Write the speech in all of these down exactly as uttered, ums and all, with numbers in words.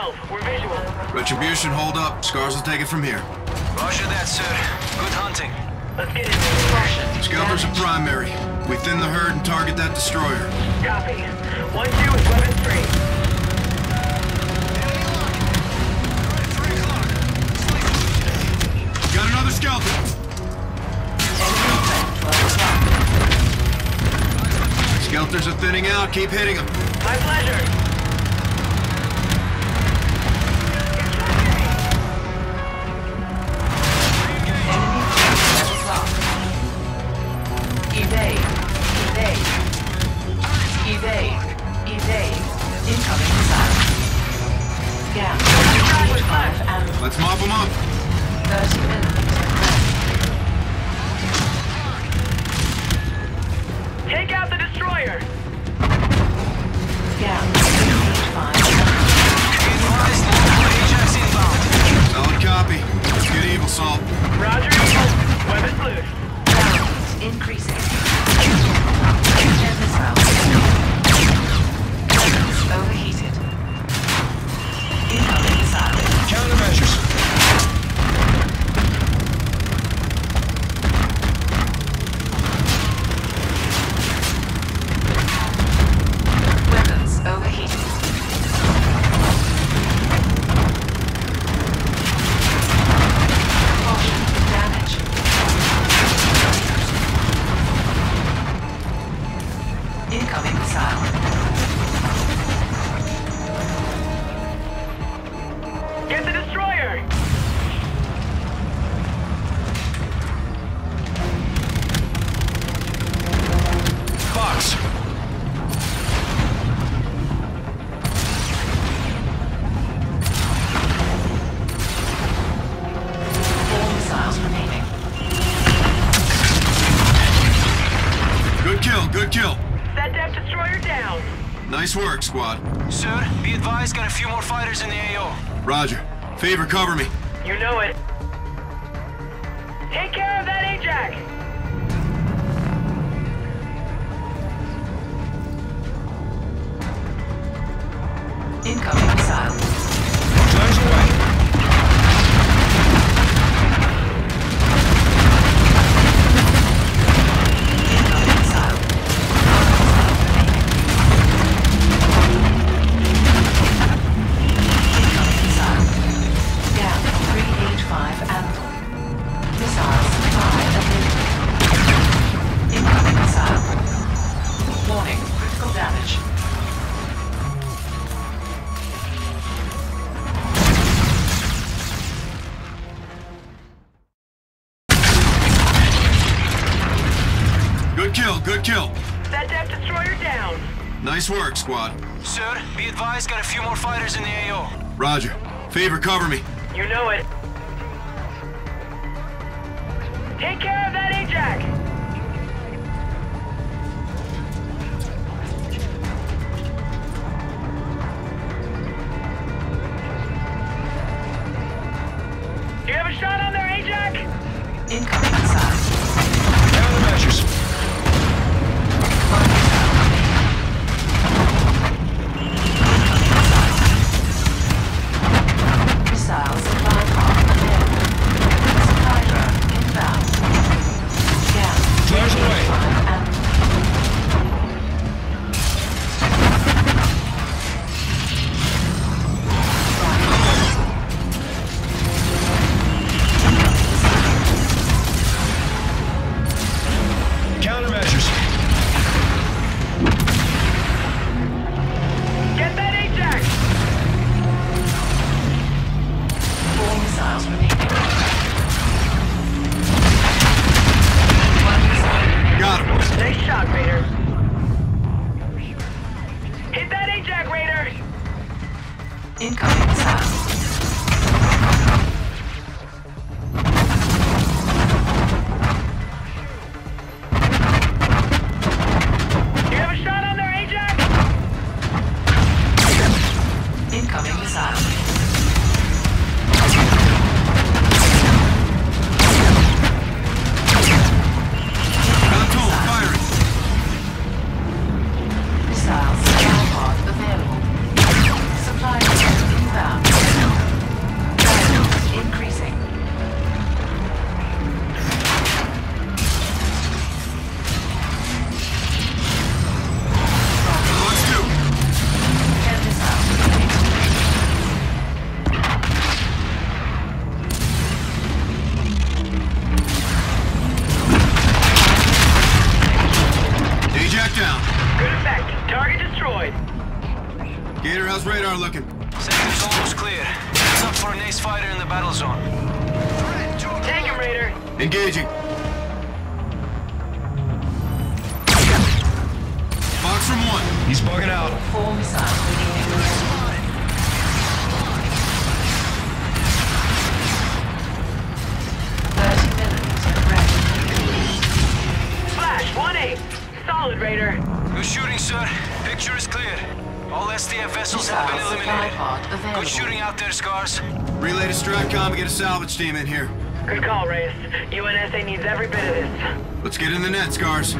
twelve. We're visual. Retribution, hold up. Scars will take it from here. Roger that, sir. Good hunting. Let's get in there. Skelters are primary. We thin the herd and target that destroyer. Copy. one two is weapons free. Got another skeleton. Skelters are thinning out. Keep hitting them. My pleasure. Evade. Evade. Evade. Evade. Incoming missile. Gap. five and Let's mop them up. thirty millimeters. Take out the destroyer. Gap. five. Advised, local Ajax inbound. Solid copy. Let's get evil, Salt. Roger, evil. Weapons loose. Balance increasing. Ten missiles. Weapons overheated. Incoming missile. Countermeasures. Weapons overheated. Caution, damage. Incoming missile. Get the destroyer. Box. Four missiles remaining. Good kill, good kill. Set that destroyer down. Nice work, squad. Sir, be advised, got a few more fighters in the A O. Roger. Favor, cover me. You know it. Take care of that Ajax. Incoming missile. Flares away. Incoming missile. Incoming missile. Gap three eight five ample. Missile supply available. Incoming missile. Warning, critical damage. Good kill, good kill. Set that destroyer down. Nice work, squad. Sir, be advised, got a few more fighters in the A O. Roger. Favor, cover me. You know it. Take care of that Ajax. Do you have a shot on there, Ajax? Incoming missile. Countermeasures. One missile remaining. Incoming missile. Missile supply pod available. Supply drone inbound. Gap. Flares away. Five ample. Countermeasures. Get that Ajax. Four missiles remaining. One missile remaining. Got him. Nice shot, Raider. Hit that Ajax, Raider. Incoming missile. Do you have a shot on there, Ajax? Incoming missile. Got told, firing. Missile supply pod available. Supply drone inbound. looking? Sector's almost clear. Heads up for an ace fighter in the battle zone. Take him, Raider. Engaging. Box from one. He's bugging out. Four missiles remaining. thirty millimeter ready. Flash, one eight. Solid, Raider. Good shooting, sir. Picture is clear. All S D F vessels have been Missile supply eliminated. pod available. Good shooting out there, Scars. Relay to Stratcom and get a salvage team in here. Good call, Reyes. U N S A needs every bit of this. Let's get in the net, Scars.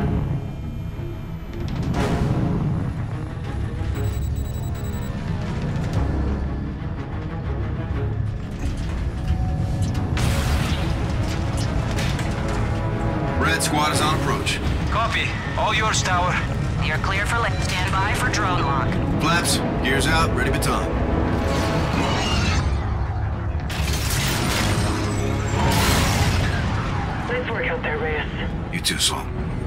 Red squad is on approach. Copy. All yours, Tower. You're clear for lift. Stand by for drone lock. Flaps, gears out, ready baton. Nice work out there, Reyes. You too, Saul.